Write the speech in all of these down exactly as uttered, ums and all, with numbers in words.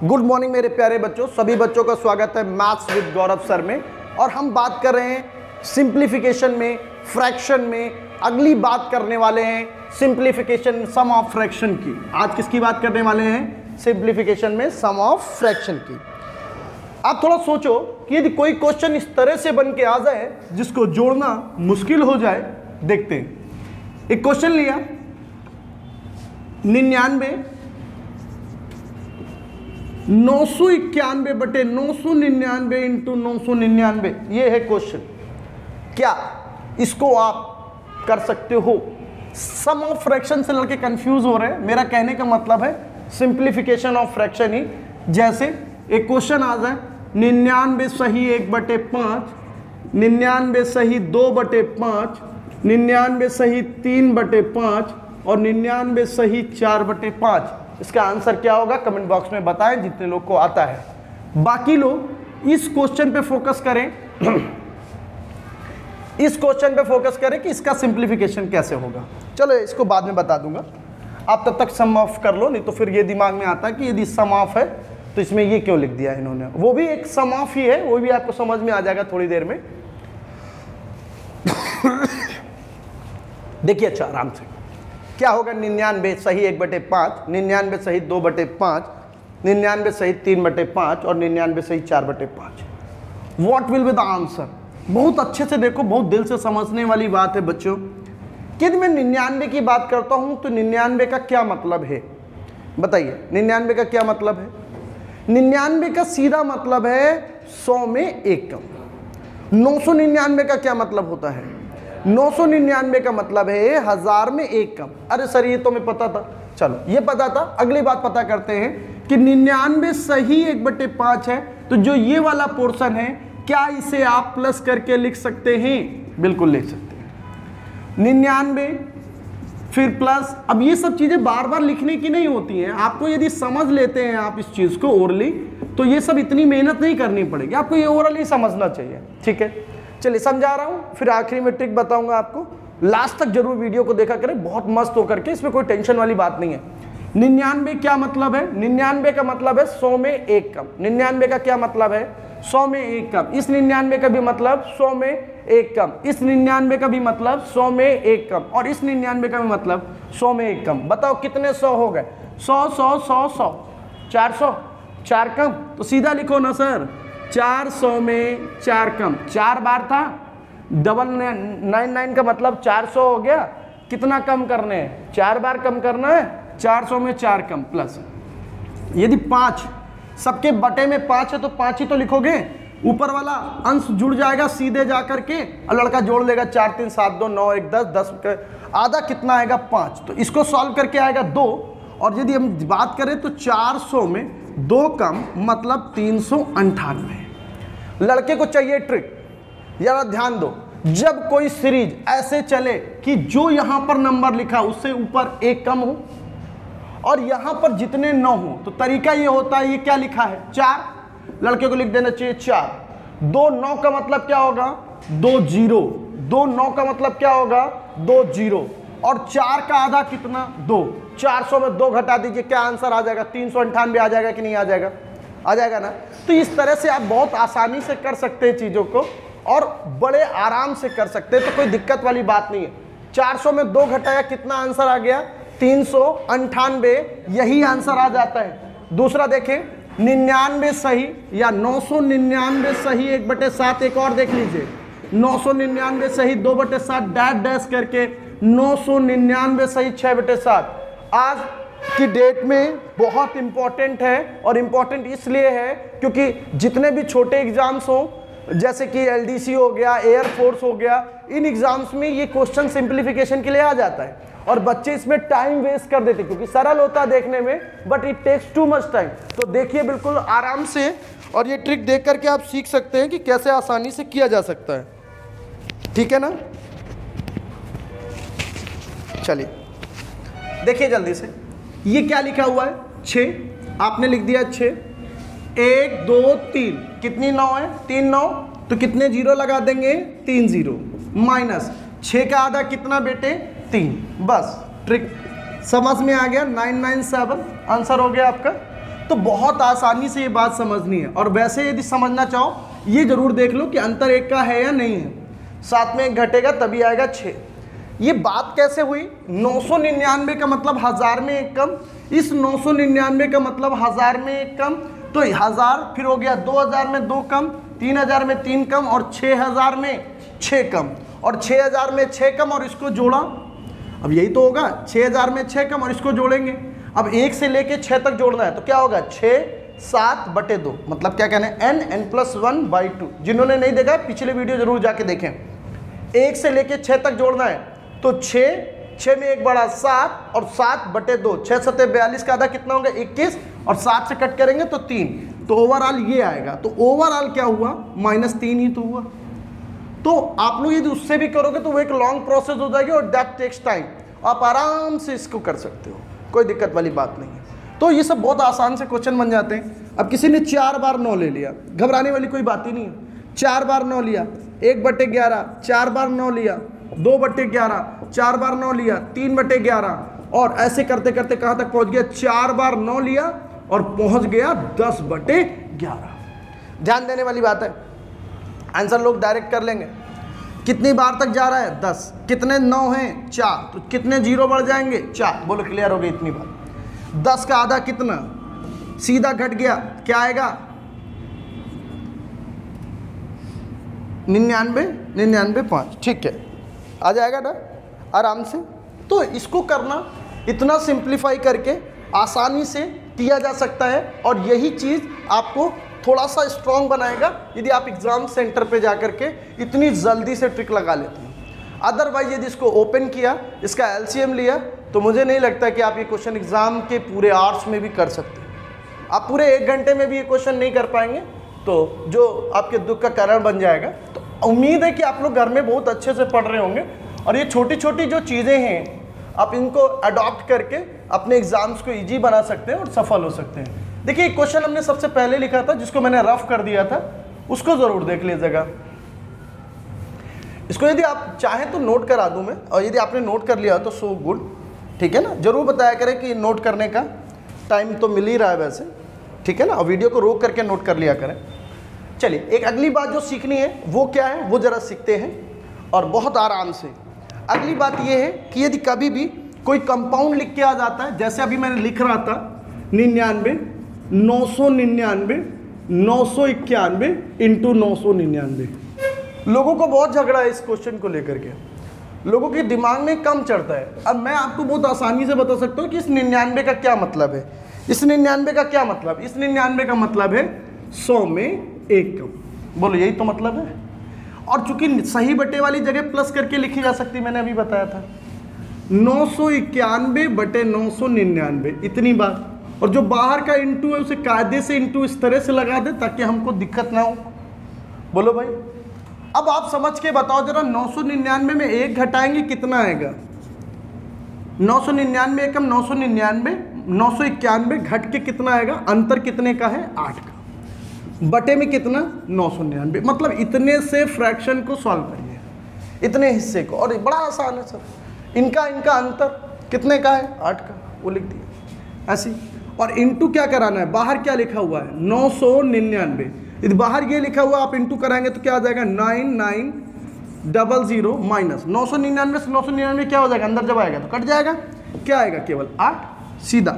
Good morning मेरे प्यारे बच्चों, सभी बच्चों का स्वागत है मैथ्स विद गौरव सर में। और हम बात कर रहे हैं सिंप्लीफिकेशन में, फ्रैक्शन में। अगली बात करने वाले हैं सिंप्लीफिकेशन सम ऑफ फ्रैक्शन की। आज किसकी बात करने वाले हैं? सिंप्लीफिकेशन में सम ऑफ फ्रैक्शन की। आप थोड़ा सोचो कि यदि कोई क्वेश्चन इस तरह से बन के आ जाए जिसको जोड़ना मुश्किल हो जाए। देखते हैं, एक क्वेश्चन लिया, निन्यानवे नौ सौ इक्यानवे बटे नौ सौ निन्यानवे इंटू नौ सौ निन्यानवे, ये है क्वेश्चन। क्या इसको आप कर सकते हो? सम ऑफ फ्रैक्शन से लड़के कंफ्यूज हो रहे हैं। मेरा कहने का मतलब है सिंप्लीफिकेशन ऑफ फ्रैक्शन ही। जैसे एक क्वेश्चन आ जाए, निन्यानवे सही एक बटे पाँच, निन्यानवे सही दो बटे पाँच, निन्यानवे सही तीन बटे पाँच और निन्यानवे सही चार बटे पाँच। इसका आंसर क्या होगा? कमेंट बॉक्स में बताएं जितने लोग को आता है। बाकी लोग इस क्वेश्चन पे फोकस करें इस क्वेश्चन पे फोकस करें कि इसका सिंप्लीफिकेशन कैसे होगा। चलो इसको बाद में बता दूंगा, आप तब तक सम ऑफ कर लो, नहीं तो फिर ये दिमाग में आता है कि यदि सम ऑफ है तो इसमें ये क्यों लिख दिया इन्होंने। वो भी एक सम ऑफ ही है, वो भी आपको समझ में आ जाएगा थोड़ी देर में। देखिए अच्छा आराम से, क्या होगा? निन्यानवे सही एक बटे पाँच, निन्यानवे सही दो बटे पाँच, निन्यानवे सही तीन बटे पाँच और निन्यानवे सही चार बटे पाँच। What will be the answer? बहुत अच्छे से देखो, बहुत दिल से समझने वाली बात है बच्चों। यदि मैं निन्यानवे की बात करता हूं तो निन्यानवे का क्या मतलब है? बताइए, निन्यानवे का क्या मतलब है? निन्यानवे का सीधा मतलब है सौ में एक कम। नौ सौ निन्यानवे का क्या मतलब होता है? नौ सौ निन्यानवे का मतलब है हजार में एक कम। अरे सर ये तो मैं पता था, चलो ये पता था। अगली बात पता करते हैं कि निन्यानवे सही एक बटे पाँच है, तो जो ये वाला पोर्शन है क्या इसे आप प्लस करके लिख सकते हैं? बिल्कुल लिख सकते हैं। निन्यानवे फिर प्लस, अब ये सब चीज़ें बार बार लिखने की नहीं होती हैं। आपको यदि समझ लेते हैं आप इस चीज़ को ओरली, तो ये सब इतनी मेहनत नहीं करनी पड़ेगी, आपको ये ओरली समझना चाहिए। ठीक है, चलिए समझा रहा हूँ, फिर आखिरी में ट्रिक बताऊंगा आपको। लास्ट तक जरूर वीडियो को देखा करें, बहुत मस्त होकर के, इसमें कोई टेंशन वाली बात नहीं है। निन्यानवे क्या मतलब है? निन्यानवे का मतलब है सौ में एक कम। निन्यानवे का क्या मतलब है? सौ में एक कम। इस निन्यानवे का भी मतलब सौ में एक कम, इस निन्यानवे का भी मतलब सौ में एक कम और इस निन्यानवे का भी मतलब सौ में एक कम। बताओ कितने सौ हो गए? सौ सौ सौ सौ चार सौ, चार कम, तो सीधा लिखो ना सर, चार सौ में चार कम। चार बार था, डबल नाइन नाइन का मतलब चार सौ हो गया। कितना कम करने हैं? चार बार कम करना है। चार सौ में चार कम प्लस, यदि पाँच सबके बटे में पाँच है तो पाँच ही तो लिखोगे। ऊपर वाला अंश जुड़ जाएगा सीधे जा करके और लड़का जोड़ लेगा, चार तीन सात दो नौ एक दस, दस आधा कितना आएगा? पाँच। तो इसको सॉल्व करके आएगा दो। और यदि हम बात करें तो चार सौ में दो कम मतलब तीन सौ अंठानवे। लड़के को चाहिए ट्रिक, यार ध्यान दो। जब कोई सीरीज ऐसे चले कि जो यहां पर नंबर लिखा उससे ऊपर एक कम हो और यहां पर जितने नौ हो, तो तरीका ये होता है, ये क्या लिखा है? चार, लड़के को लिख देना चाहिए चार। दो नौ का मतलब क्या होगा? दो जीरो। दो नौ का मतलब क्या होगा? दो जीरो। और चार का आधा कितना? दो। चार सौ में दो घटा दीजिए, क्या आंसर आ जाएगा? तीन सौ अंठानवे आ जाएगा कि नहीं आ जाएगा? आ जाएगा ना। तो इस तरह से आप बहुत आसानी से कर सकते हैं चीज़ों को और बड़े आराम से कर सकते हैं, तो कोई दिक्कत वाली बात नहीं है। चार सौ में दो घटाया, कितना आंसर आ गया? तीन सौ अंठानवे, यही आंसर आ जाता है। दूसरा देखें, निन्यानवे सही या नौ सौ निन्यानवे सही एक बटे सात। एक और देख लीजिए, नौ सौ निन्यानवे सही दो बटे सात डैश डैश करके नौ सौ निन्यानवे सही छः बटे सात। आज की डेट में बहुत इंपॉर्टेंट है, और इंपॉर्टेंट इसलिए है क्योंकि जितने भी छोटे एग्जाम्स हो, जैसे कि एलडीसी हो गया, एयरफोर्स हो गया, इन एग्जाम्स में ये क्वेश्चन सिंप्लीफिकेशन के लिए आ जाता है और बच्चे इसमें टाइम वेस्ट कर देते क्योंकि सरल होता है देखने में, but it takes too much time. तो देखिए बिल्कुल आराम से, और ये ट्रिक देख करके आप सीख सकते हैं कि कैसे आसानी से किया जा सकता है। ठीक है ना? चलिए देखिए जल्दी से, ये क्या लिखा हुआ है? छः। आपने लिख दिया छः। एक दो तीन, कितनी नौ है? तीन नौ, तो कितने जीरो लगा देंगे? तीन जीरो। माइनस छः का आधा कितना बेटे? तीन। बस ट्रिक समझ में आ गया। नाइन नाइन सेवन आंसर हो गया आपका। तो बहुत आसानी से ये बात समझनी है। और वैसे यदि समझना चाहो ये जरूर देख लो कि अंतर एक का है या नहीं है। सात में एक घटेगा तभी आएगा छः। ये बात कैसे हुई? नौ सौ निन्यानवे का मतलब हज़ार में एक कम, इस नौ सौ निन्यानवे का मतलब हज़ार में एक कम, तो हज़ार फिर हो गया दो हज़ार में दो कम, तीन हज़ार में तीन कम और छः हज़ार में छः कम, और छः हज़ार में छः कम और इसको जोड़ा, अब यही तो होगा, छः हज़ार में छः कम और इसको जोड़ेंगे। अब एक से लेके छः तक जोड़ना है तो क्या होगा? छः सात बटे दो, मतलब क्या कहना है? N n plus one by two. जिन्होंने नहीं देखा पिछले वीडियो जरूर जाके देखें। एक से लेके छः तक जोड़ना है तो छः, छः में एक बड़ा सात और सात बटे दो, छः सत्ते बयालीस का आधा कितना होगा? इक्कीस, और सात से कट करेंगे तो तीन, तो ओवरऑल ये आएगा। तो ओवरऑल क्या हुआ? माइनस तीन ही तो हुआ। तो आप लोग यदि उससे भी करोगे तो वो एक लॉन्ग प्रोसेस हो जाएगी और दैट टेक्स टाइम। आप आराम से इसको कर सकते हो, कोई दिक्कत वाली बात नहीं है। तो ये सब बहुत आसान से क्वेश्चन बन जाते हैं। अब किसी ने चार बार नौ ले लिया, घबराने वाली कोई बात ही नहीं है। चार बार नौ लिया, एक बटे ग्यारह, चार बार नौ लिया, दो बटे ग्यारह, चार बार नौ लिया, तीन बटे ग्यारह, और ऐसे करते करते कहाँ तक पहुँच गया? चार बार नौ लिया और पहुँच गया दस बटे ग्यारह। ध्यान देने वाली बात है, आंसर लोग डायरेक्ट कर लेंगे। कितनी बार तक जा रहा है? दस। कितने नौ हैं? चार। तो कितने जीरो बढ़ जाएंगे? चार। बोलो क्लियर हो गई इतनी बात। दस का आधा कितना? सीधा घट गया, क्या आएगा? निन्यानवे, निन्यानवे पाँच, ठीक है, आ जाएगा ना आराम से। तो इसको करना, इतना सिंप्लीफाई करके आसानी से किया जा सकता है, और यही चीज़ आपको थोड़ा सा स्ट्रॉन्ग बनाएगा यदि आप एग्ज़ाम सेंटर पे जा करके इतनी जल्दी से ट्रिक लगा लेते हैं। अदरवाइज यदि इसको ओपन किया, इसका एलसीएम लिया, तो मुझे नहीं लगता कि आप ये क्वेश्चन एग्ज़ाम के पूरे आवर्स में भी कर सकते हैं। आप पूरे एक घंटे में भी ये क्वेश्चन नहीं कर पाएंगे, तो जो आपके दुख का कारण बन जाएगा। तो उम्मीद है कि आप लोग घर में बहुत अच्छे से पढ़ रहे होंगे, और ये छोटी छोटी जो चीज़ें हैं आप इनको अडॉप्ट करके अपने एग्ज़ाम्स को ईजी बना सकते हैं और सफल हो सकते हैं। देखिए क्वेश्चन हमने सबसे पहले लिखा था, जिसको मैंने रफ कर दिया था, उसको ज़रूर देख लीजिएगा। इसको यदि आप चाहें तो नोट करा दूं मैं, और यदि आपने नोट कर लिया तो सो गुड, ठीक है ना। जरूर बताया करें कि नोट करने का टाइम तो मिल ही रहा है वैसे, ठीक है ना, और वीडियो को रोक करके नोट कर लिया करें। चलिए, एक अगली बात जो सीखनी है वो क्या है, वो ज़रा सीखते हैं, और बहुत आराम से। अगली बात ये है कि यदि कभी भी कोई कंपाउंड लिख के आ जाता है, जैसे अभी मैंने लिख रहा था निन्यानवे, नौ सौ निन्यानवे, नौ सौ इक्यानवे इंटू नौ सौ निन्यानवे। लोगों को बहुत झगड़ा है इस क्वेश्चन को लेकर के, लोगों के दिमाग में कम चढ़ता है। अब मैं आपको बहुत आसानी से बता सकता हूँ कि इस निन्यानवे का क्या मतलब है। इस निन्यानवे का क्या मतलब? इस निन्यानवे का मतलब है सौ में एक कम। बोलो यही तो मतलब है। और चूंकि सही बटे वाली जगह प्लस करके लिखी जा सकती, मैंने अभी बताया था, नौ सौ इक्यानवे बटे नौ सौ निन्यानवे, इतनी बार। और जो बाहर का इंटू है उसे कायदे से इंटू इस तरह से लगा दे ताकि हमको दिक्कत ना हो। बोलो भाई, अब आप समझ के बताओ जरा, नौ सौ निन्यानवे में एक घटाएंगे कितना आएगा? नौ सौ निन्यानवे एकम नौ सौ निन्यानवे, नौ सौ इक्यानवे घट के कितना आएगा? अंतर कितने का है? आठ का। बटे में कितना? नौ सौ निन्यानवे। मतलब इतने से फ्रैक्शन को सॉल्व करिए, इतने हिस्से को, और बड़ा आसान है सर। इनका इनका अंतर कितने का है? आठ का, वो लिख दिया ऐसी। और इंटू क्या कराना है? बाहर क्या लिखा हुआ है? नौ सौ निन्यानवे। यदि बाहर ये लिखा हुआ आप इंटू कराएंगे तो क्या आ जाएगा? Nine nine double zero minus नौ सौ निन्यानवे से नौ सौ निन्यानवे क्या हो जाएगा? अंदर जब आएगा तो कट जाएगा, क्या आएगा? केवल आठ, सीधा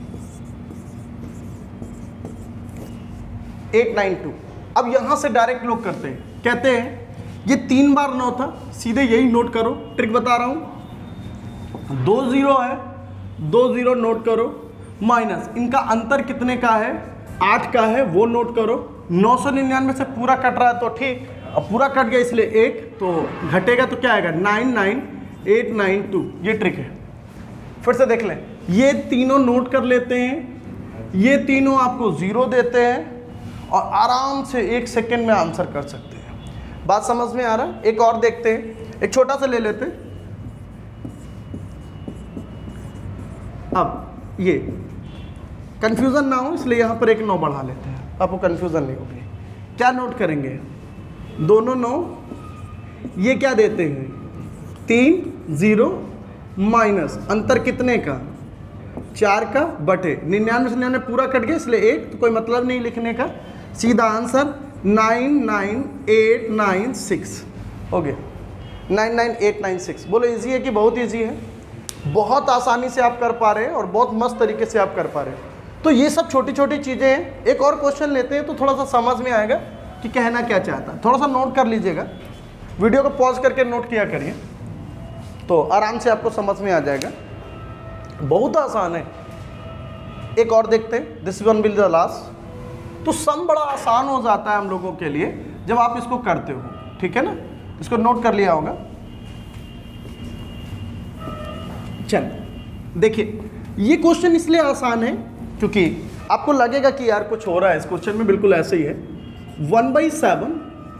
एट नाइन टू। अब यहां से डायरेक्ट लोग करते हैं, कहते हैं ये तीन बार नौ था, सीधे यही नोट करो, ट्रिक बता रहा हूं। दो जीरो है, दो जीरो नोट करो, माइनस इनका अंतर कितने का है? आठ का है, वो नोट करो। नौ सौ निन्यानवे से पूरा कट रहा है तो ठीक, अब पूरा कट गया इसलिए एक, तो घटेगा तो क्या आएगा? Nine nine eight nine two. ये ट्रिक है, फिर से देख लें। ये तीनों नोट कर लेते हैं, ये तीनों आपको जीरो देते हैं, और आराम से एक सेकेंड में आंसर कर सकते हैं। बात समझ में आ रहा है? एक और देखते हैं, एक छोटा सा ले लेते हैं। अब ये कंफ्यूजन ना हो इसलिए यहाँ पर एक नौ बढ़ा लेते हैं, आपको कंफ्यूजन नहीं होगी। क्या नोट करेंगे? दोनों नौ, ये क्या देते हैं? तीन जीरो माइनस अंतर कितने का? चार का बटे निन्यानवे से निन्यानवे पूरा कट गया इसलिए एक, तो कोई मतलब नहीं लिखने का, सीधा answer nine nine eight nine six हो गया, nine nine eight nine six. बोलो इजी है कि बहुत इजी है? बहुत आसानी से आप कर पा रहे हैं और बहुत मस्त तरीके से आप कर पा रहे हैं। तो ये सब छोटी छोटी चीज़ें हैं। एक और क्वेश्चन लेते हैं तो थोड़ा सा समझ में आएगा कि कहना क्या चाहता है। थोड़ा सा नोट कर लीजिएगा, वीडियो को पॉज करके नोट किया करिए तो आराम से आपको समझ में आ जाएगा। बहुत आसान है। एक और देखते हैं, this one will the last. तो सम बड़ा आसान हो जाता है हम लोगों के लिए जब आप इसको करते हो, ठीक है ना? इसको नोट कर लिया होगा। चल देखिए, ये क्वेश्चन इसलिए आसान है क्योंकि आपको लगेगा कि यार कुछ हो रहा है इस क्वेश्चन में, बिल्कुल ऐसे ही है। वन बाई सेवन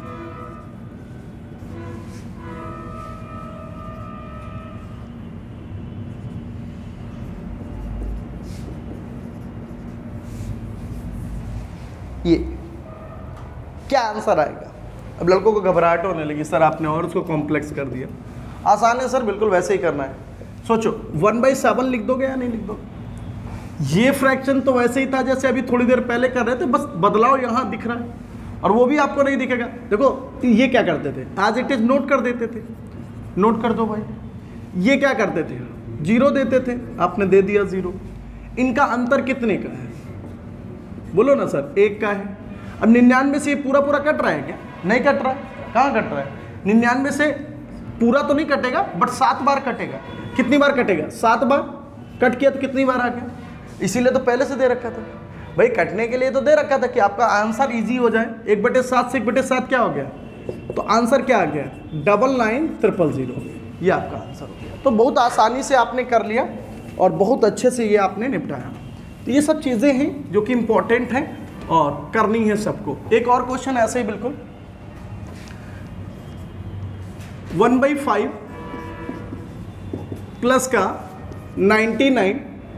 ये क्या आंसर आएगा? अब लड़कों को घबराहट होने लगी, सर आपने और उसको कॉम्प्लेक्स कर दिया। आसान है सर, बिल्कुल वैसे ही करना है। सोचो वन बाई सेवन लिख दोगे या नहीं लिख दोगे? ये फ्रैक्शन तो वैसे ही था जैसे अभी थोड़ी देर पहले कर रहे थे, बस बदलाव यहाँ दिख रहा है और वो भी आपको नहीं दिखेगा। देखो ये क्या करते थे, आज इट इज नोट कर देते थे, नोट कर दो भाई। ये क्या करते थे, जीरो देते थे, आपने दे दिया जीरो। इनका अंतर कितने का है? बोलो ना सर, एक का है। अब निन्यानवे से ये पूरा पूरा कट रहा है क्या? नहीं कट रहा है। कहाँ कट रहा है? निन्यानवे से पूरा तो नहीं कटेगा बट सात बार कटेगा। कितनी बार कटेगा? सात बार। कट किया तो कितनी बार आ गया? इसीलिए तो पहले से दे रखा था भाई, कटने के लिए तो दे रखा था कि आपका आंसर इजी हो जाए। एक बटे सात से एक बटे सात क्या हो गया? तो आंसर क्या आ गया? Double nine triple zero. ये आपका आंसर हो गया। तो बहुत आसानी से आपने कर लिया और बहुत अच्छे से ये आपने निपटाया। तो ये सब चीज़ें हैं जो कि इम्पोर्टेंट हैं और करनी है सबको। एक और क्वेश्चन ऐसे ही बिल्कुल, वन बाई फाइव प्लस का नाइन्टी नाइन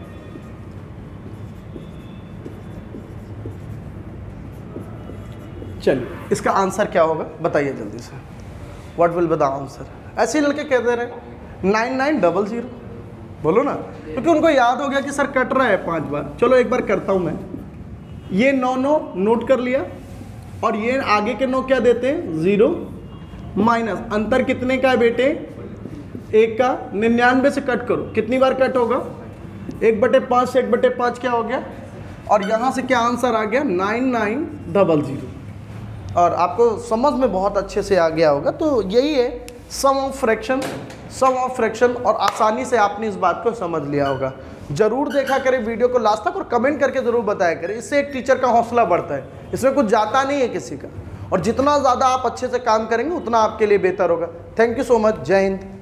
चलिए इसका आंसर क्या होगा बताइए जल्दी से। What will be the answer? ऐसे लड़के कहते रहे नाइन नाइन डबल जीरो, बोलो ना, क्योंकि उनको याद हो गया कि सर कट रहा है पांच बार। चलो एक बार करता हूं मैं। ये नौ नौ नोट कर लिया और ये आगे के नौ क्या देते हैं? जीरो माइनस अंतर कितने का है बेटे? एक का। निन्यानवे से कट करो, कितनी बार कट होगा? एक बटे पाँच से एक बटे पाँच क्या हो गया? और यहाँ से क्या आंसर आ गया? Nine nine double zero. और आपको समझ में बहुत अच्छे से आ गया होगा। तो यही है sum of fraction, sum of fraction, और आसानी से आपने इस बात को समझ लिया होगा। जरूर देखा करें वीडियो को लास्ट तक और कमेंट करके जरूर बताया करें, इससे एक टीचर का हौसला बढ़ता है। इसमें कुछ जाता नहीं है किसी का, और जितना ज़्यादा आप अच्छे से काम करेंगे उतना आपके लिए बेहतर होगा। Thank you so much. जय हिंद।